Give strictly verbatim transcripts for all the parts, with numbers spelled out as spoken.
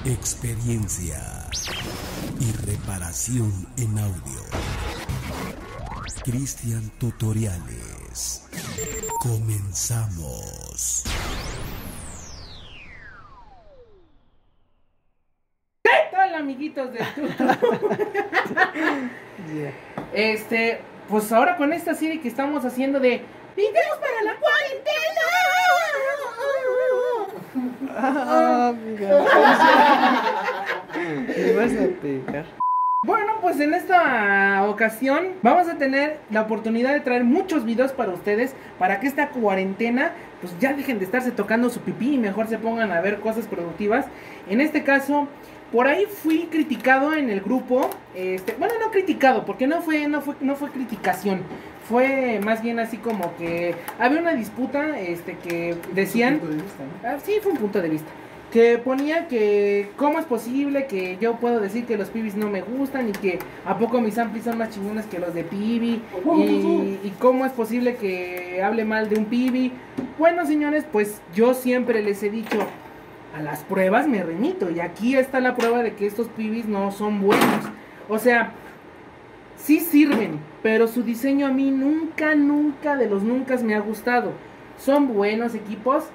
experiencia y reparación en audio. Cristian Tutoriales. Comenzamos. ¿Qué tal, amiguitos de Tuto? Yeah. Este, pues ahora con esta serie que estamos haciendo de videos para la cuarentena. Ah, amiga. Me vas a pegar. Bueno, pues en esta ocasión vamos a tener la oportunidad de traer muchos videos para ustedes, para que esta cuarentena pues ya dejen de estarse tocando su pipí y mejor se pongan a ver cosas productivas. En este caso, por ahí fui criticado en el grupo, este, bueno, no criticado, porque no fue, no fue, no fue criticación, fue más bien así como que había una disputa, este, que decían, punto de vista, ¿no? ah, sí, fue un punto de vista, que ponía que cómo es posible que yo puedo decir que los pibis no me gustan y que a poco mis amplis son más chingones que los de pibi y, y cómo es posible que hable mal de un pibi. Bueno, señores, pues yo siempre les he dicho, a las pruebas me remito, y aquí está la prueba de que estos pibis no son buenos. O sea, sí sirven, pero su diseño a mí nunca, nunca de los nunca me ha gustado. Son buenos equipos,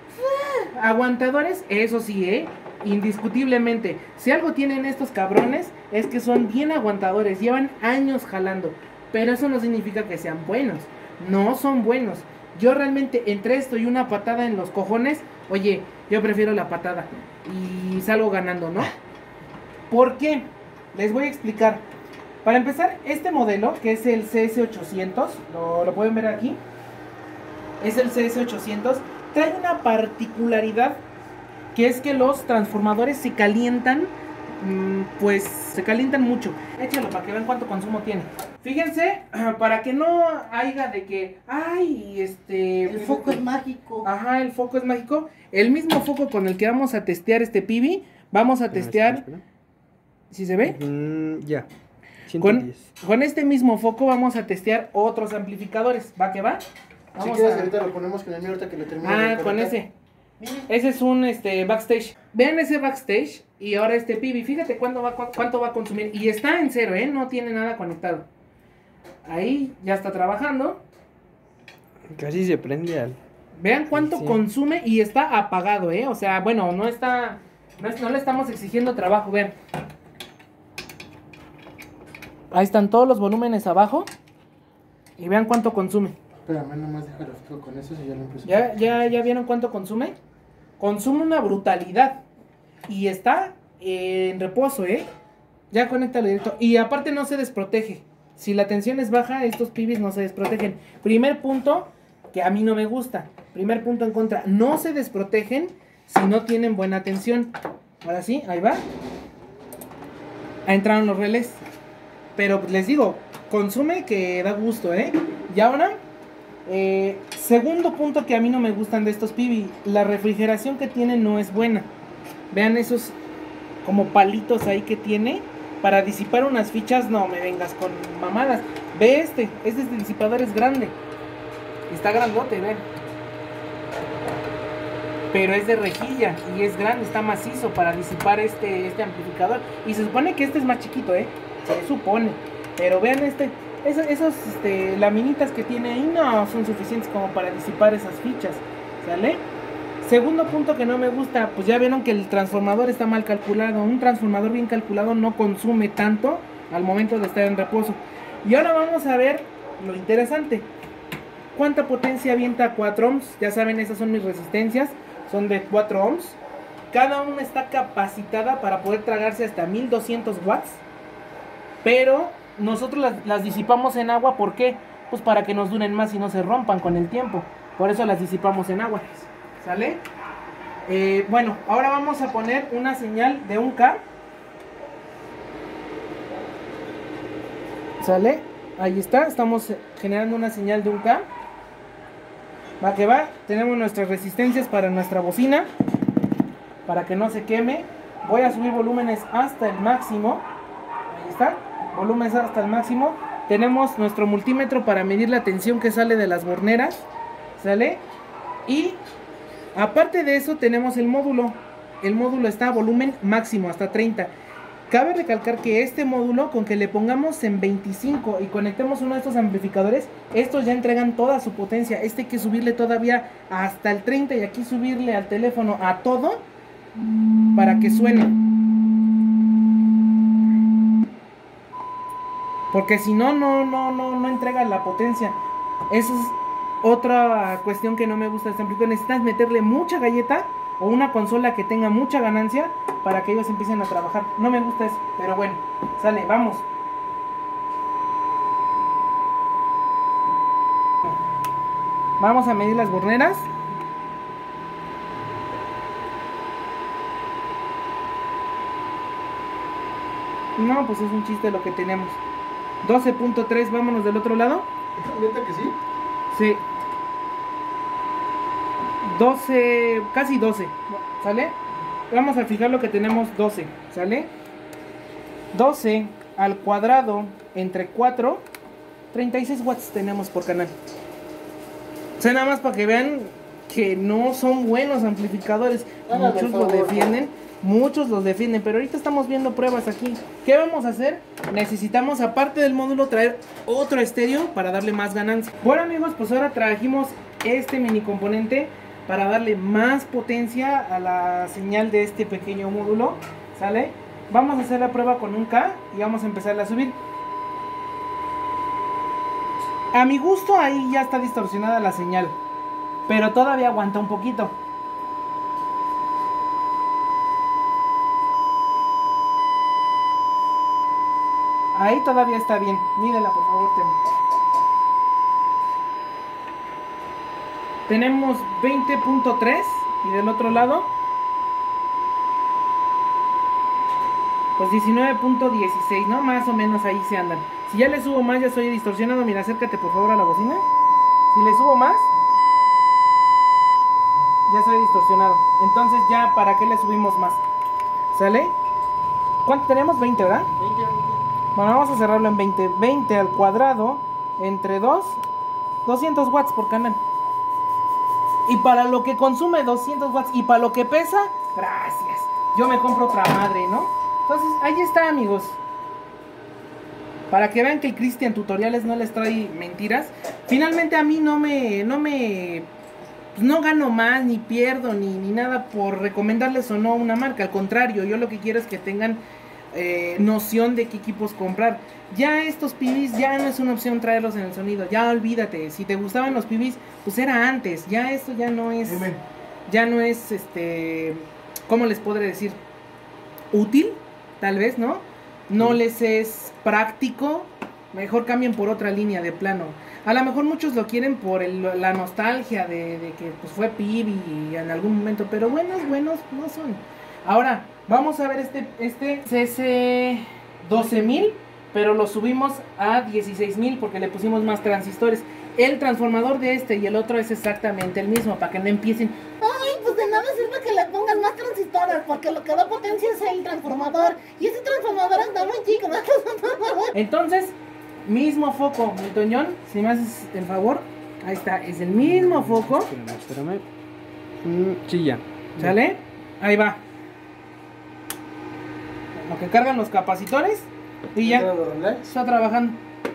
aguantadores, eso sí, eh, indiscutiblemente. Si algo tienen estos cabrones es que son bien aguantadores, llevan años jalando, pero eso no significa que sean buenos. No son buenos. Yo realmente entre esto y una patada en los cojones, oye, yo prefiero la patada y salgo ganando, ¿no? ¿Por qué? Les voy a explicar. Para empezar, este modelo, que es el C S ochocientos, lo, lo pueden ver aquí, es el C S ochocientos, trae una particularidad, que es que los transformadores se calientan, mmm, pues se calientan mucho. Échalo para que vean cuánto consumo tiene. Fíjense, para que no haya de que, ay, este... El foco es mágico. Ajá, el foco es mágico. El mismo foco con el que vamos a testear este pibi, vamos a testear... ¿Sí se ve? Mm, ya. Con, con este mismo foco vamos a testear otros amplificadores. ¿Va que va? Si Vamos quieres, a... ahorita lo ponemos con el mío ahorita que lo termine. Ah, con ese. Ese es un este backstage. Vean ese backstage y ahora este pibi. Fíjate cuánto va, cu- cuánto va a consumir. Y está en cero, ¿eh? No tiene nada conectado. Ahí ya está trabajando. Casi se prende al. Vean cuánto Sí. consume y está apagado, ¿eh? O sea, bueno, no está... No, es- no le estamos exigiendo trabajo, vean. Ahí están todos los volúmenes abajo. Y vean cuánto consume. Espérame, nomás déjalo fijo con eso si ya lo empiezo. ¿Ya, ya, ¿Ya vieron cuánto consume? Consume una brutalidad. Y está eh, en reposo, ¿eh? Ya conéctalo directo. Y aparte no se desprotege. Si la tensión es baja, estos pibis no se desprotegen. Primer punto que a mí no me gusta. Primer punto en contra. No se desprotegen si no tienen buena tensión. Ahora sí, ahí va. Ahí entraron los relés. Pero les digo, consume que da gusto, ¿eh? Y ahora... Eh, segundo punto que a mí no me gustan de estos pibi, la refrigeración que tiene no es buena. Vean esos como palitos ahí que tiene para disipar unas fichas. No me vengas con mamadas. Ve este, este disipador es grande, está grandote, ven. Pero es de rejilla y es grande, está macizo para disipar este, este amplificador. Y se supone que este es más chiquito, eh, se supone. Pero vean este. Esos, esos este, laminitas que tiene ahí no son suficientes como para disipar esas fichas, ¿sale? Segundo punto que no me gusta, pues ya vieron que el transformador está mal calculado. Un transformador bien calculado no consume tanto al momento de estar en reposo. Y ahora vamos a ver lo interesante. ¿Cuánta potencia avienta cuatro ohms? Ya saben, esas son mis resistencias, son de cuatro ohms. Cada una está capacitada para poder tragarse hasta mil doscientos watts, pero... nosotros las, las disipamos en agua, ¿por qué? Pues para que nos duren más y no se rompan con el tiempo. Por eso las disipamos en agua, ¿sale? Eh, bueno, ahora vamos a poner una señal de un K. ¿Sale? Ahí está, estamos generando una señal de un K. Va que va, tenemos nuestras resistencias para nuestra bocina, para que no se queme. Voy a subir volúmenes hasta el máximo. Ahí está. Volumen hasta el máximo. Tenemos nuestro multímetro para medir la tensión que sale de las borneras, ¿sale? Y aparte de eso tenemos el módulo. el módulo está a volumen máximo, hasta treinta. Cabe recalcar que este módulo, con que le pongamos en veinticinco y conectemos uno de estos amplificadores, estos ya entregan toda su potencia. Este hay que subirle todavía hasta el treinta y aquí subirle al teléfono a todo para que suene. Porque si no, no, no, no, no entrega la potencia. Eso es otra cuestión que no me gusta de este amplificador. Necesitas meterle mucha galleta o una consola que tenga mucha ganancia para que ellos empiecen a trabajar. No me gusta eso, pero bueno, sale, vamos. Vamos a medir las borneras. No, pues es un chiste lo que tenemos. doce punto tres, vámonos del otro lado. ¿Neta que sí? Sí. doce, casi doce, ¿sale? Vamos a fijar lo que tenemos, doce, ¿sale? doce al cuadrado entre cuatro, treinta y seis watts tenemos por canal. O sea, nada más para que vean que no son buenos amplificadores. Hágame Muchos el lo favor. defienden, muchos los defienden, pero ahorita estamos viendo pruebas aquí. ¿Qué vamos a hacer? Necesitamos, aparte del módulo, traer otro estéreo para darle más ganancia. Bueno, amigos, pues ahora trajimos este mini componente para darle más potencia a la señal de este pequeño módulo, ¿sale? Vamos a hacer la prueba con un K y vamos a empezar a subir. A mi gusto ahí ya está distorsionada la señal, pero todavía aguanta un poquito. Ahí todavía está bien. Mídela, por favor, Temo. Tenemos veinte punto tres y del otro lado pues diecinueve punto dieciséis, ¿no? Más o menos ahí se andan. Si ya le subo más ya soy distorsionado. Mira, acércate por favor a la bocina. Si le subo más ya soy distorsionado. Entonces ya, ¿para qué le subimos más? ¿Sale? ¿Cuánto tenemos? veinte, ¿verdad? veinte, veinte. Bueno, vamos a cerrarlo en veinte. veinte al cuadrado entre dos, doscientos watts por canal. Y para lo que consume doscientos watts y para lo que pesa, gracias. Yo me compro otra madre, ¿no? Entonces, ahí está, amigos. Para que vean que el Cristian Tutoriales no les trae mentiras. Finalmente a mí no me... No me... Pues no gano más, ni pierdo, ni, ni nada por recomendarles o no una marca. Al contrario, yo lo que quiero es que tengan eh, noción de qué equipos comprar. Ya estos P Bs ya no es una opción traerlos en el sonido. Ya olvídate. Si te gustaban los P Bs, pues era antes. Ya esto ya no es... Amen. Ya no es, este... ¿Cómo les podré decir? Útil, tal vez, ¿no? No les es práctico. Mejor cambien por otra línea de plano. A lo mejor muchos lo quieren por el- la nostalgia de, de que pues, fue P B y en algún momento, pero buenos, buenos no son. Ahora, vamos a ver este, este C S doce mil, pero lo subimos a dieciséis mil porque le pusimos más transistores. El transformador de este y el otro es exactamente el mismo, para que no empiecen. Ay, pues de nada sirve que le pongas más transistores, porque lo que da potencia es el transformador. Y ese transformador está muy chico, ¿no? Entonces, mismo foco, Milton John, si me haces el favor, ahí está, es el mismo foco, Espérame, espérame. Mm, sí, ya. ¿sale? Ahí va. Lo que cargan los capacitores y ya ¿Todo relax? está trabajando.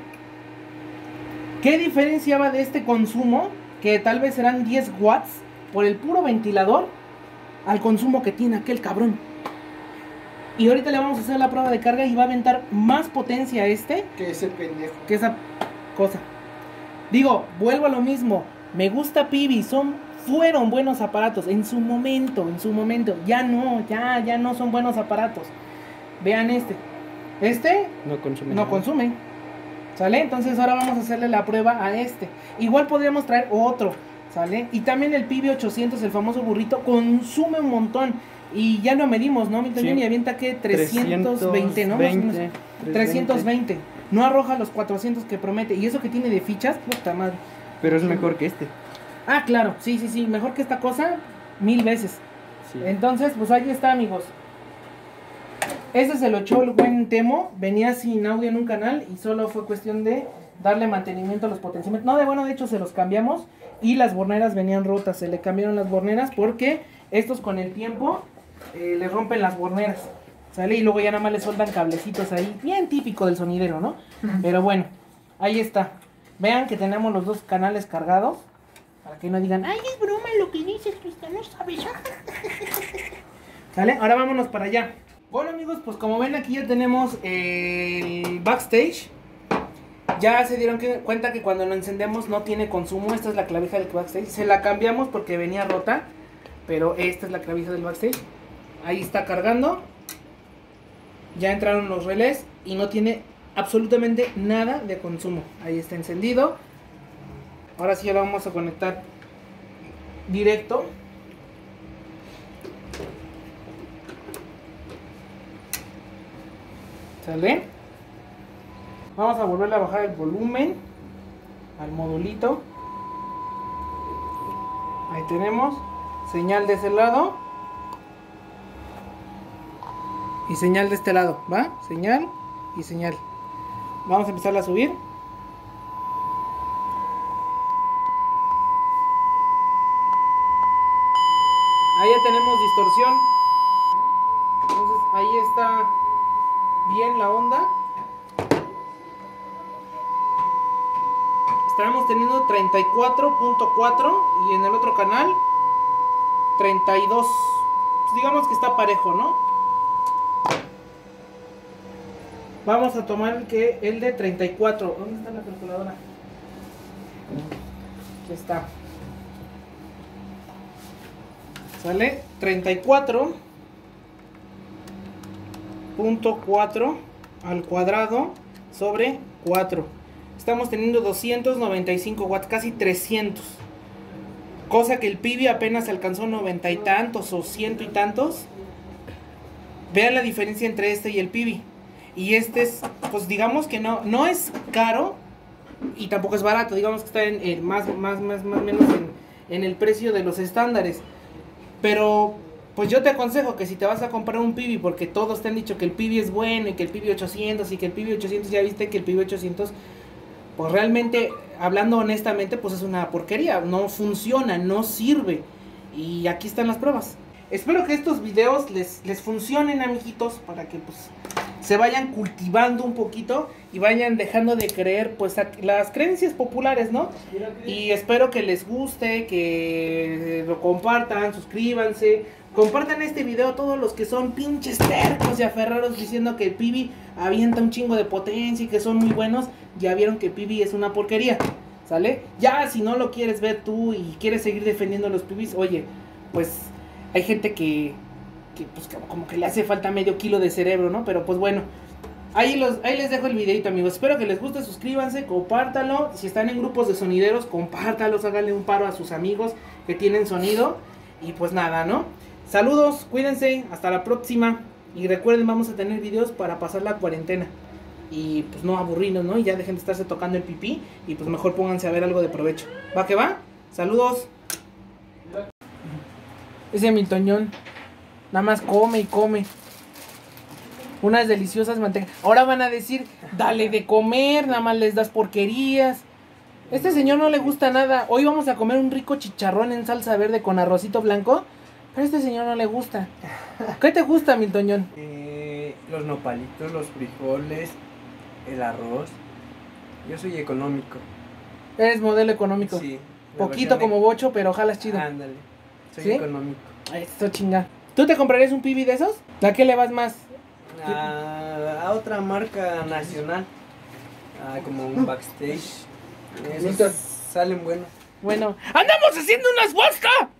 ¿Qué diferencia va de este consumo, que tal vez serán diez watts, por el puro ventilador, al consumo que tiene aquel cabrón? Y ahorita le vamos a hacer la prueba de carga y va a aventar más potencia a este Que ese pendejo. que esa cosa. Digo, vuelvo a lo mismo. Me gusta P B, son, fueron buenos aparatos en su momento, en su momento. Ya no, ya, ya no son buenos aparatos. Vean este. Este No consume. no nada. consume. ¿Sale? Entonces ahora vamos a hacerle la prueba a este. Igual podríamos traer otro. ¿Sale? Y también el P B ochocientos, el famoso burrito, consume un montón. Y ya lo medimos, ¿no? Mi Sí. Y avienta que trescientos veinte, ¿no? Más o menos. veinte, trescientos veinte. No arroja los cuatrocientos que promete. Y eso que tiene de fichas, puta madre. Pero es mejor que este. Ah, claro, sí, sí, sí. Mejor que esta cosa, mil veces. Sí. Entonces, pues ahí está, amigos. Ese se lo echó el buen Temo. Venía sin audio en un canal y solo fue cuestión de darle mantenimiento a los potenciómetros. No, de bueno, de hecho se los cambiamos y las borneras venían rotas. Se le cambiaron las borneras porque estos con el tiempo eh, les rompen las borneras, ¿sale? Y luego ya nada más le sueltan cablecitos ahí, bien típico del sonidero, ¿no? Pero bueno, ahí está. Vean que tenemos los dos canales cargados, para que no digan, ay, es broma lo que dices, Cristian, no sabes. ¿Sale? Ahora vámonos para allá. Bueno amigos, pues como ven aquí ya tenemos el backstage. Ya se dieron que- cuenta que cuando lo encendemos no tiene consumo. Esta es la clavija del backstage. Se la cambiamos porque venía rota, pero esta es la clavija del backstage. Ahí está cargando. Ya entraron los relés y no tiene absolutamente nada de consumo. Ahí está encendido. Ahora sí ya lo vamos a conectar directo. ¿Sale? Vamos a volver a bajar el volumen al modulito. Ahí tenemos señal de ese lado y señal de este lado, ¿va? Señal y señal. Vamos a empezar a subir. Ahí ya tenemos distorsión. Entonces ahí está bien la onda. Estamos teniendo treinta y cuatro punto cuatro y en el otro canal treinta y dos. Pues digamos que está parejo, ¿no? Vamos a tomar el que el de treinta y cuatro. ¿Dónde está la calculadora? Aquí está. Sale treinta y cuatro punto cuatro al cuadrado sobre cuatro. Estamos teniendo doscientos noventa y cinco watts, casi trescientos. Cosa que el Pibi apenas alcanzó noventa y tantos o ciento y tantos. Vean la diferencia entre este y el Pibi. Y este es, pues digamos que no, no es caro y tampoco es barato. Digamos que está en, en más, más, más, más menos en, en el precio de los estándares. Pero pues yo te aconsejo que si te vas a comprar un Pibi, porque todos te han dicho que el Pibi es bueno y que el Pibi ochocientos y que el Pibi ochocientos, ya viste que el Pibi ochocientos, pues realmente, hablando honestamente, pues es una porquería, no funciona, no sirve. Y aquí están las pruebas. Espero que estos videos les, les funcionen, amiguitos, para que pues se vayan cultivando un poquito y vayan dejando de creer pues a- las creencias populares, ¿no? Y espero que les guste, que lo compartan, suscríbanse, compartan este video a todos los que son pinches tercos y aferrados diciendo que el Pibi avienta un chingo de potencia y que son muy buenos. Ya vieron que el Pibi es una porquería, ¿sale? Ya si no lo quieres ver tú y quieres seguir defendiendo los Pibis, oye, pues hay gente que, que pues como que le hace falta medio kilo de cerebro, ¿no? Pero pues bueno, ahí, los, ahí les dejo el videito, amigos. Espero que les guste, suscríbanse, compártanlo. Si están en grupos de sonideros, compártanlos, háganle un paro a sus amigos que tienen sonido. Y pues nada, ¿no? Saludos, cuídense, hasta la próxima. Y recuerden, vamos a tener videos para pasar la cuarentena. Y pues no aburrirnos, ¿no? Y ya dejen de estarse tocando el pipí. Y pues mejor pónganse a ver algo de provecho. ¿Va que va? Saludos. Ese Miltoñón nada más come y come. Unas deliciosas mantequillas. Ahora van a decir, dale de comer, nada más les das porquerías. Este señor no le gusta nada. Hoy vamos a comer un rico chicharrón en salsa verde con arrocito blanco. Pero a este señor no le gusta. ¿Qué te gusta, Miltoñón? Eh, los nopalitos, los frijoles, el arroz. Yo soy económico. Eres modelo económico. Sí. la Poquito versión de- como bocho, pero jalas chido. Ándale. Soy ¿Sí? económico. Esto chinga. ¿Tú te comprarías un Pibi de esos? ¿A qué le vas más? A, a otra marca nacional. Ah, como un backstage. Esos Mientras- salen buenos. Bueno, ¡andamos haciendo unas vodka!